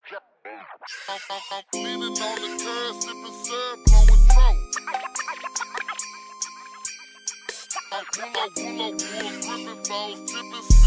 I'm leaning on the curb, sipping syrup, blowing throat. I pull up, wolves, gripping balls, tipping